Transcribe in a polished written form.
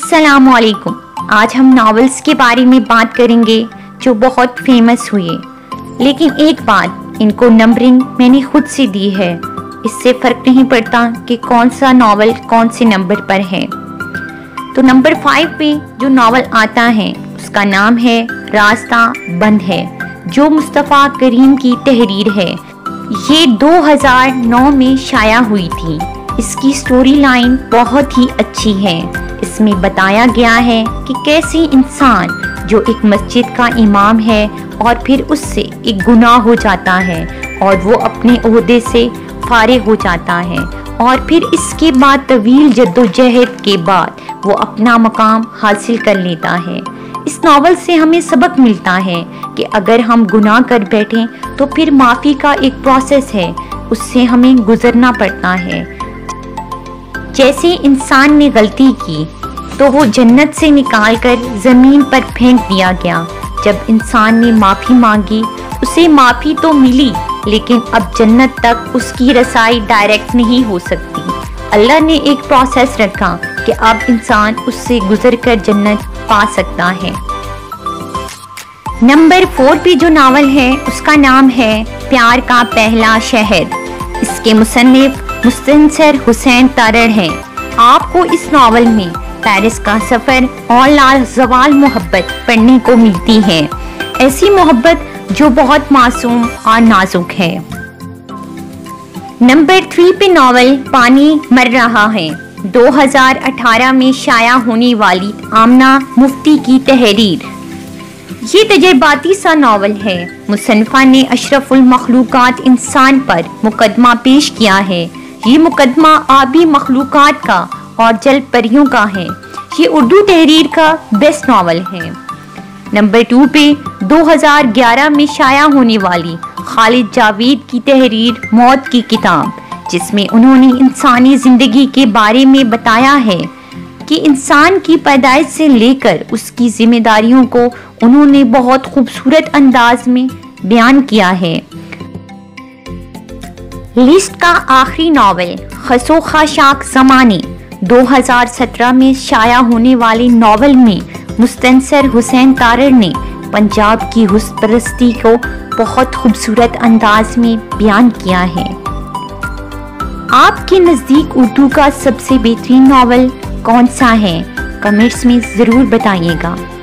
السلام علیکم۔ آج ہم ناولز کے بارے میں بات کریں گے جو بہت فیمس ہوئے، لیکن ایک بات، ان کو نمبرنگ میں نے خود سے دی ہے، اس سے فرق نہیں پڑتا کہ کون سا ناول کون سے نمبر پر ہے۔ تو نمبر 5 پہ جو ناول آتا ہے اس کا نام ہے راستہ بند ہے، جو مصطفیٰ کریم کی تحریر ہے۔ یہ 2009 میں شائع ہوئی تھی۔ اس کی سٹوری لائن بہت ہی اچھی ہے۔ اس میں بتایا گیا ہے کہ کیسے انسان جو ایک مسجد کا امام ہے اور پھر اس سے ایک گناہ ہو جاتا ہے اور وہ اپنے عہدے سے فارغ ہو جاتا ہے، اور پھر اس کے بعد طویل جدوجہد کے بعد وہ اپنا مقام حاصل کر لیتا ہے۔ اس ناول سے ہمیں سبق ملتا ہے کہ اگر ہم گناہ کر بیٹھیں تو پھر معافی کا ایک پروسیس ہے، اس سے ہمیں گزرنا پڑتا ہے۔ جیسے انسان نے غلطی کی تو وہ جنت سے نکال کر زمین پر پھینک دیا گیا۔ جب انسان نے معافی مانگی اسے معافی تو ملی، لیکن اب جنت تک اس کی رسائی ڈائریکٹ نہیں ہو سکتی۔ اللہ نے ایک پروسیس رکھا کہ اب انسان اس سے گزر کر جنت پا سکتا ہے۔ نمبر 4 پہ جو ناول ہے اس کا نام ہے پیار کا پہلا شہر۔ اس کے مصنف مستنصر حسین تارڑ ہیں۔ آپ کو اس ناول میں پیرس کا سفر اور لازوال محبت پڑھنے کو ملتی ہے، ایسی محبت جو بہت معصوم اور نازک ہے۔ نمبر 3 پہ ناول پانی مر رہا ہے، 2018 میں شائع ہونے والی آمنہ مفتی کی تحریر۔ یہ تجرباتی سا ناول ہے۔ مصنفہ نے اشرف المخلوقات انسان پر مقدمہ پیش کیا ہے۔ یہ مقدمہ آبی مخلوقات کا اور جل پریوں کا ہے۔ یہ اردو تحریر کا بیسٹ ناول ہے۔ نمبر 2 پہ 2011 میں شائع ہونے والی خالد جاوید کی تحریر موت کی کتاب، جس میں انہوں نے انسانی زندگی کے بارے میں بتایا ہے کہ انسان کی پیدائش سے لے کر اس کی ذمہ داریوں کو انہوں نے بہت خوبصورت انداز میں بیان کیا ہے۔ لسٹ کا آخری ناول خس و خاشاک زمانے، 2017 میں شائع ہونے والے ناول میں مستنصر حسین تارڑ نے پنجاب کی حسن پرستی کو بہت خوبصورت انداز میں بیان کیا ہے۔ آپ کے نزدیک اردو کا سب سے بہترین ناول کون سا ہے؟ کمنٹس میں ضرور بتائیے گا۔